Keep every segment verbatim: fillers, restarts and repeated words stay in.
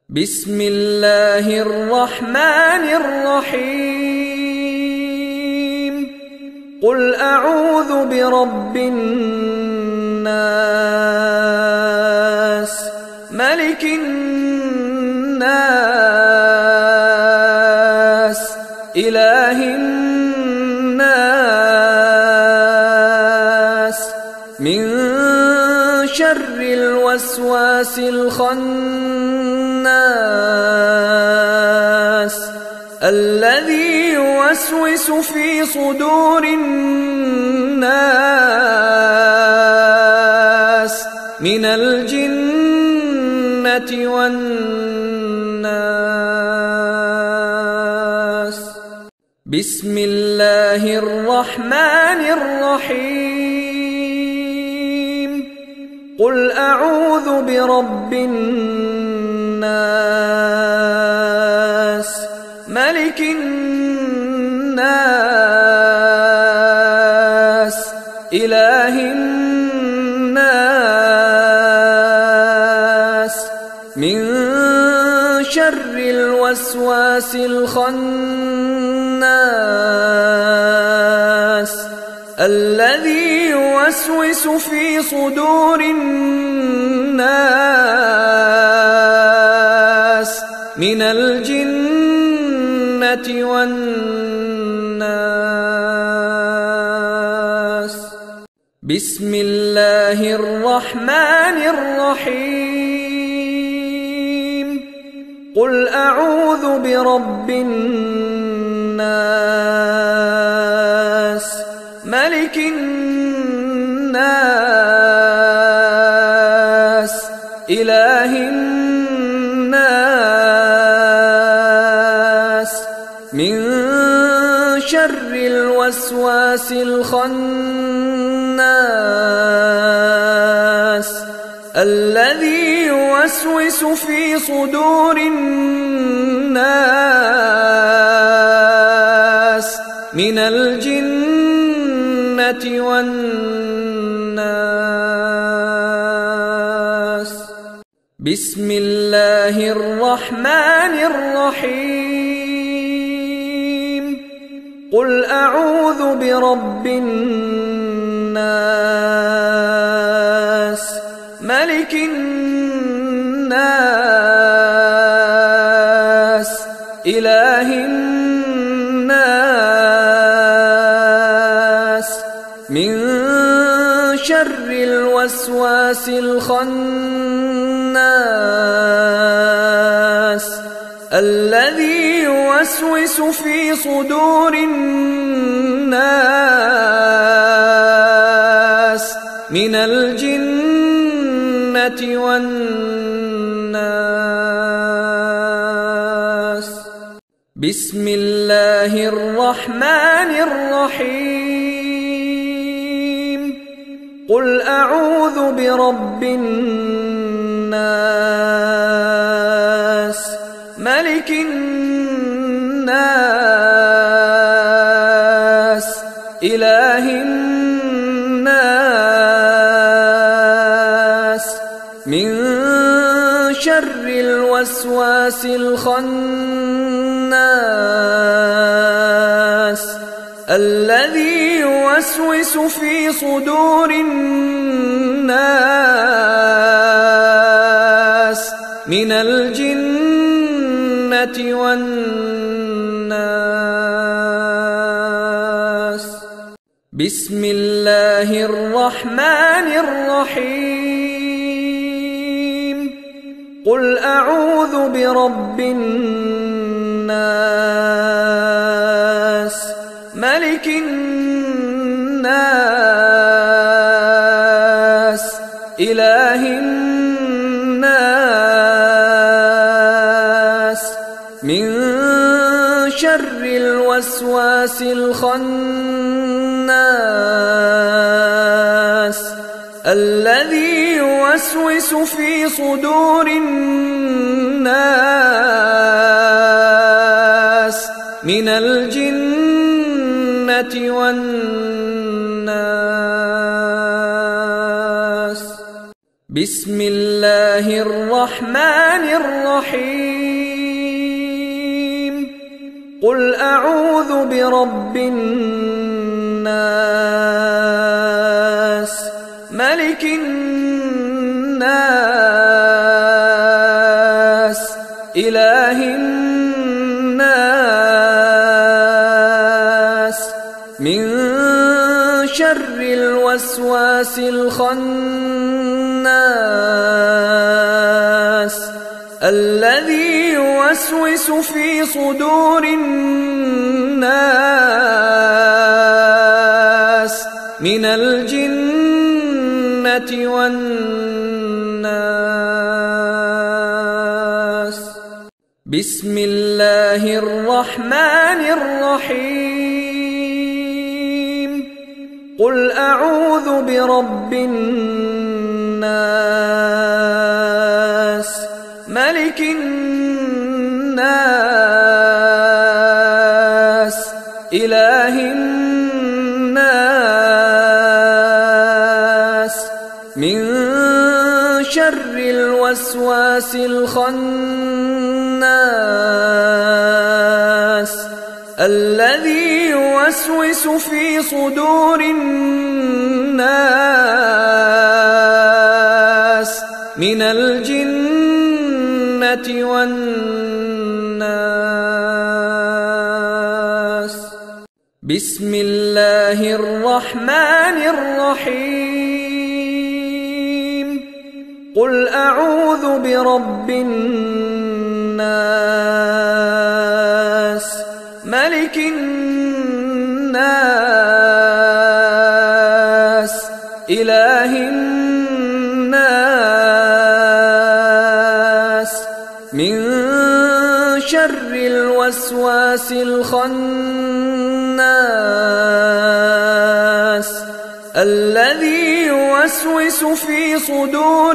بسم الله الرحمن الرحيم قل أعوذ برب الناس ملك الناس إله الناس من شر الوسواس الخناس الذي يوسوس في صدور الناس من الجنة والناس بسم الله الرحمن الرحيم قل أعوذ برب الناس ملك الناس إله الناس من شر الوسواس الخناس الذي يوسوس في صدور الناس من الجنة والناس بسم الله الرحمن الرحيم قل أعوذ برب الناس ملك الناس إله الناس من شر الوسواس الخناس الذي يوسوس في صدور الناس من الجنة والناس بسم الله الرحمن الرحيم قل أعوذ برب الناس ملك الناس إله الناس من شر الوسواس الخناس الذي يوسوس في صدور الناس من الجنة والناس بسم الله الرحمن الرحيم قل أعوذ برب الناس ملك الناس إله الناس من شر الوسواس الخناس الذي يوسوس في صدور الناس من الجنة والناس. والناس. بسم الله الرحمن الرحيم قل أعوذ برب الناس ملك الناس إله الناس من شر الوسواس الخناس الذي يوسوس في صدور الناس من الجنة والناس بسم الله الرحمن الرحيم قل أعوذ برب الناس ملك الناس إله الناس من شر الوسواس الخناس الذي يوسوس في صدور الناس من الجنة والناس بسم الله الرحمن الرحيم قل أعوذ برب الناس ملك الناس إله الناس من شر الوسواس الخناس الذي يوسوس في صدور الناس من الجنة والناس. بسم الله الله الرحمن الرحيم قل أعوذ برب الناس ملك الناس إله الناس من شر الوسواس الخناس الذي يوسوس في صدور الناس من الجنة والناس بسم الله الرحمن الرحيم قل أعوذ برب الناس ملك الناس إله الناس من شر الوسواس الخناس الذي يوسوس في صدور الناس من الجنة والناس بسم الله الرحمن الرحيم قل أعوذ برب الناس ملك الناس إله الناس من شر الوسواس الخناس الذي يوسوس في صدور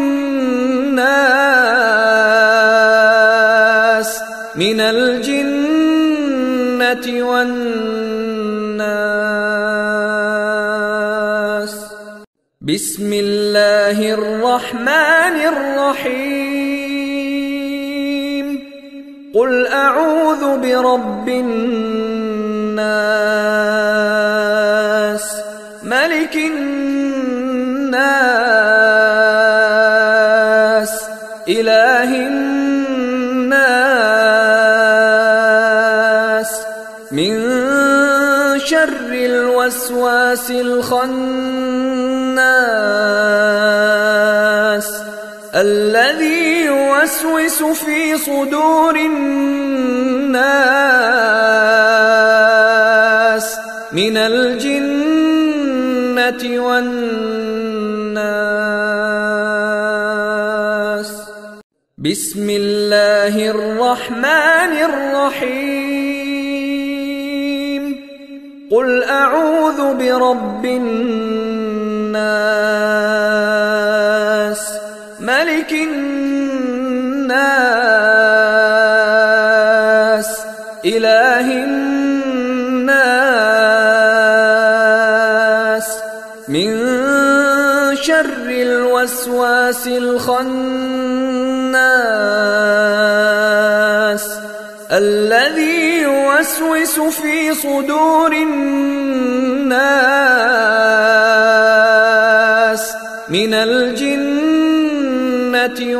الناس من الجنة والناس بسم الله الرحمن الرحيم قل أعوذ برب الناس ملك الناس إله الناس من شر الوسواس الخناس الذي يوسوس في صدور الناس من الجنة والناس بسم الله الرحمن الرحيم قل أعوذ برب الناس ملك الناس إله الناس من شر الوسواس الخناس الذي يوسوس في صدور الناس من الجنة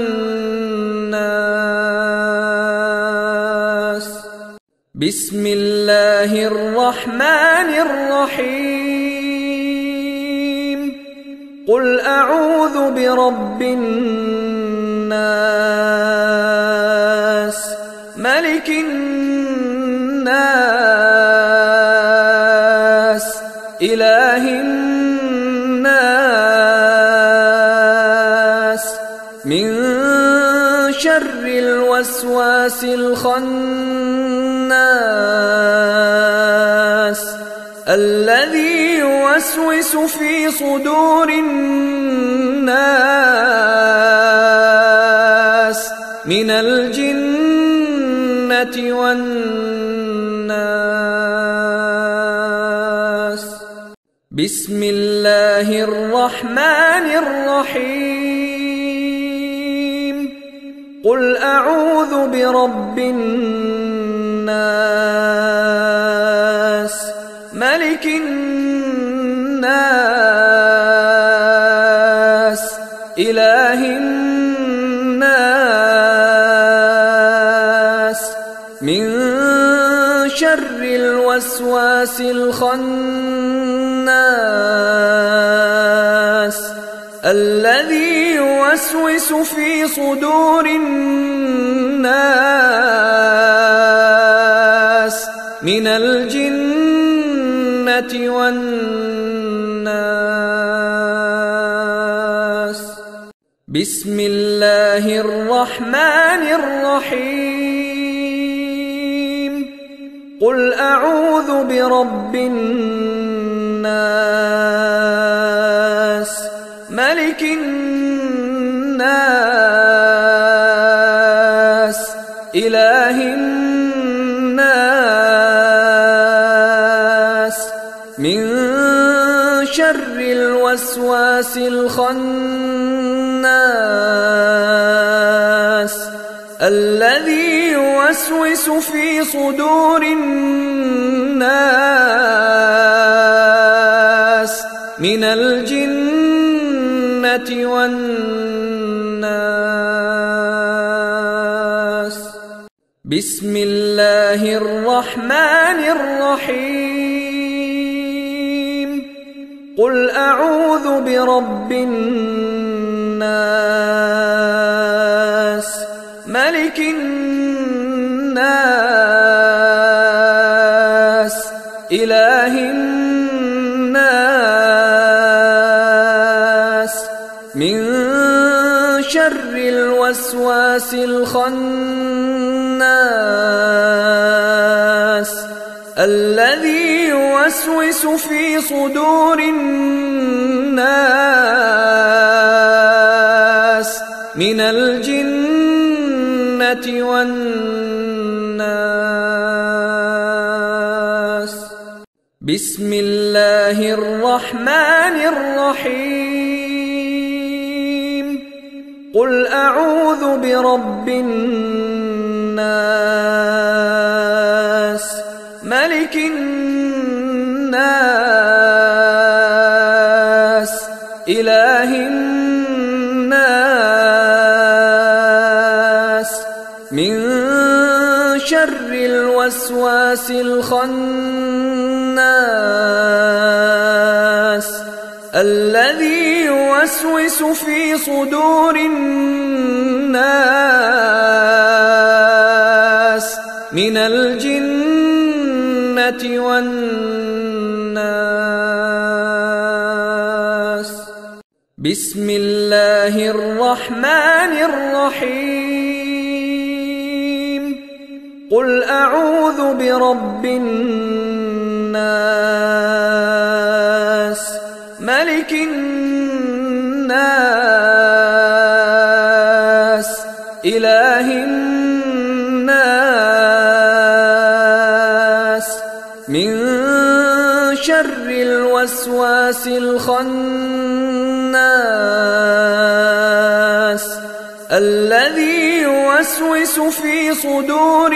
والناس بسم الله الرحمن الرحيم قل أعوذ برب الناس ملك الناس إله الناس من شر الوسواس الخناس الذي يوسوس في صدور الناس من الجنة والناس بسم الله الرحمن الرحيم قل أعوذ برب الناس ملك الناس إله الناس من شر الوسواس الخناس الذي يوسوس في صدور الناس من الجنة والناس. بسم الله الرحمن الرحيم. قل أعوذ برب الناس ملك الناس إله الناس من شر الوسواس الخناس الذي يوسوس في صدور الناس من الجنة والناس. بسم الله الرحمن الرحيم. قل أعوذ برب الناس ملك الناس إله الناس من شر الوسواس الخناس الذي يوسوس في صدور الناس من الجنة والناس. بسم الله الرحمن الرحيم. قل أعوذ برب الناس ملك الناس إله الناس من شر الوسواس الخناس الذي يوسوس في صدور الناس من الجنة والناس. بسم الله الرحمن الرحيم. قل أعوذ برب الناس ملك الناس إله الناس من شر الوسواس الخناس الذي يوسوس في صدور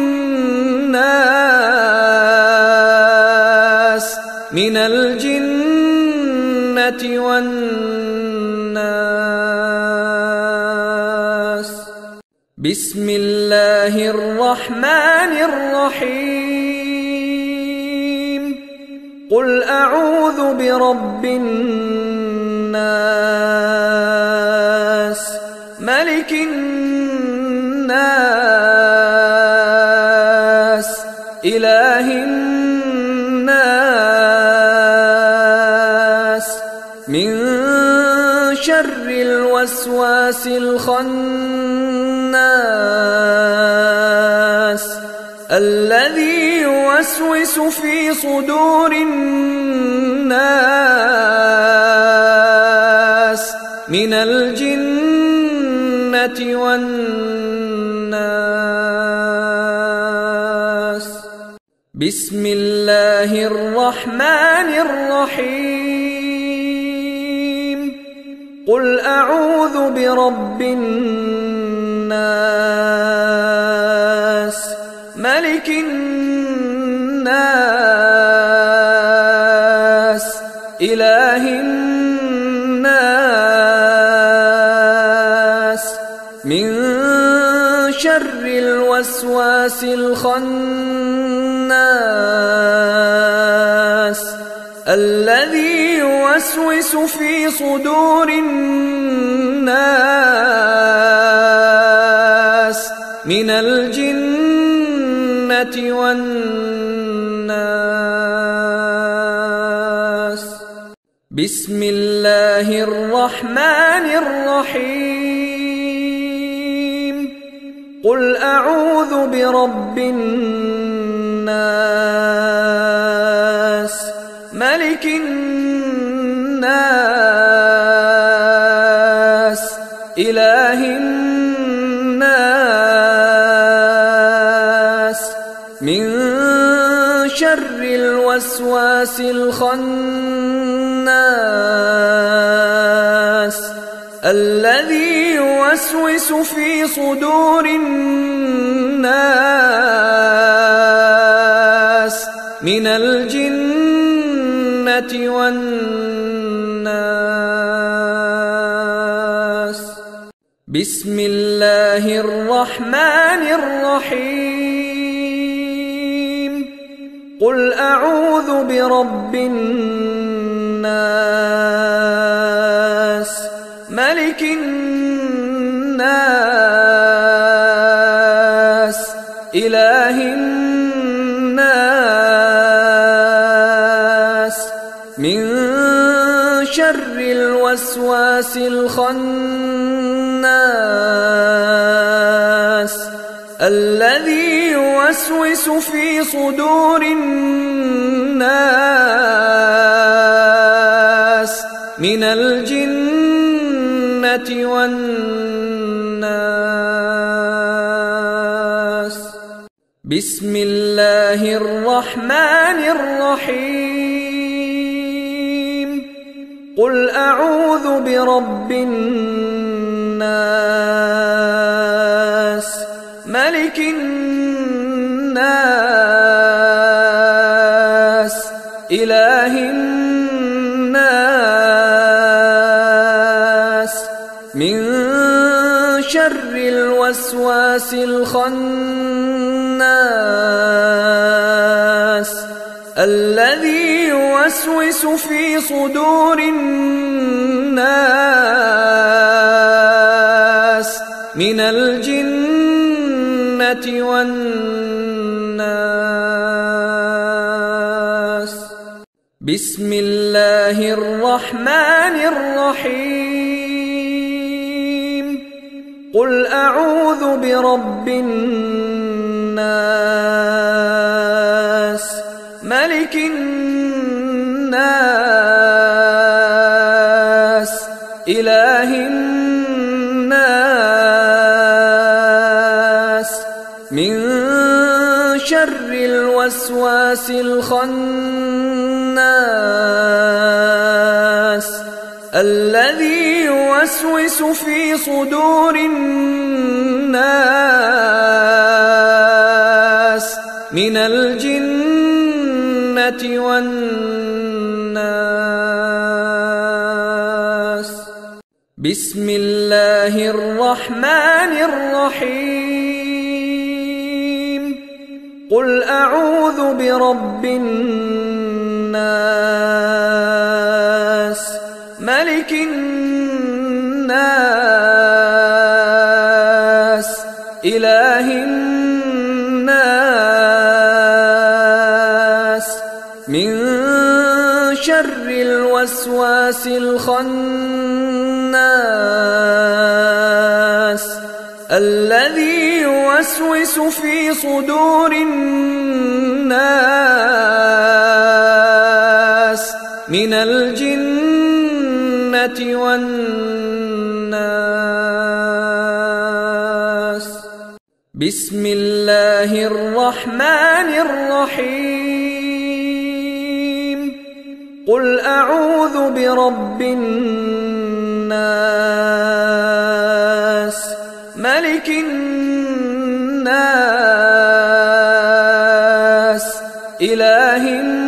الناس من الجنة والناس. بسم الله الرحمن الرحيم. قل أعوذ برب الناس ملك الناس إله الناس من شر الوسواس الخناس الذي يوسوس في صدور الناس من الجنة والناس. بسم الله الرحمن الرحيم. قل أعوذ برب الناس الناس ملك الناس إله الناس من شر الوسواس الخناس الذي يوسوس في صدور الناس من الجنة والناس بسم الله الرحمن الرحيم قل أعوذ برب الناس ملك الناس إله الناس من شر الوسواس الخناس الذي يوسوس في صدور الناس من الجنة والناس بسم الله الرحمن الرحيم قل أعوذ برب الناس ملك الناس إله الناس من شر الوسواس الخناس الذي يوسوس في صدور الناس من الجنة والناس بسم الله الرحمن الرحيم قل أعوذ برب الناس ملك الناس إله الناس من شر الوسواس الخناس الذي يوسوس في صدور الناس من الجنة والناس بسم الله الرحمن الرحيم قل أعوذ برب الناس ملك الناس إله الناس من شر الوسواس الخناس الذي يوسوس في صدور الناس من الجنة والناس بسم الله الرحمن الرحيم قل أعوذ برب الناس ملك الناس إله الناس من شر الوسواس الخناس الذي يوسوس في صدور الناس من الجنة والناس بسم الله الرحمن الرحيم قل أعوذ برب الناس ملك الناس إله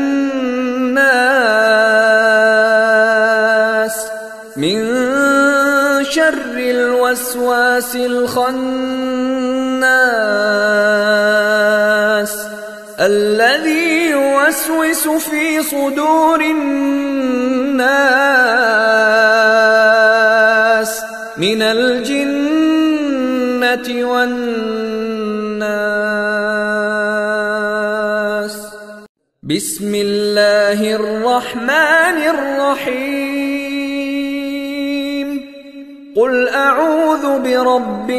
الناس من شر الوسواس الخناس الذي يوسوس في صدور الناس من الجنة والناس. بسم الله الرحمن الرحيم. قل أعوذ برب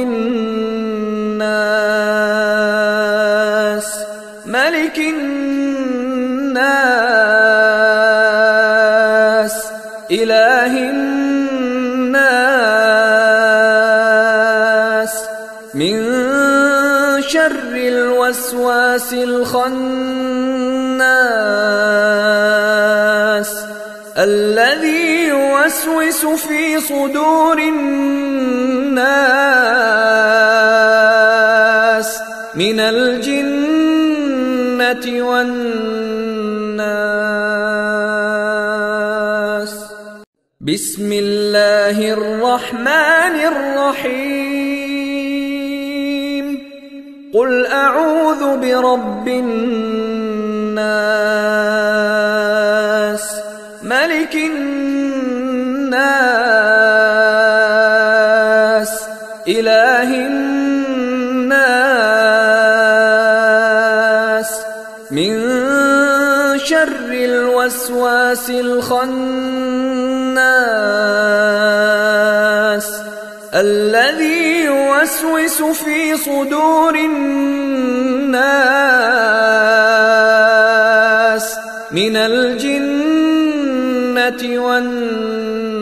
الناس ملك الناس إله الناس من شر الوسواس الخناس الذي يوسوس في صدور الناس من الجنة والناس. بسم الله الرحمن الرحيم. قل أعوذ برب الناس ملك الناس إله الناس من شر الوسواس الخناس الذي يوسوس في صدور الناس من الجنة والناس.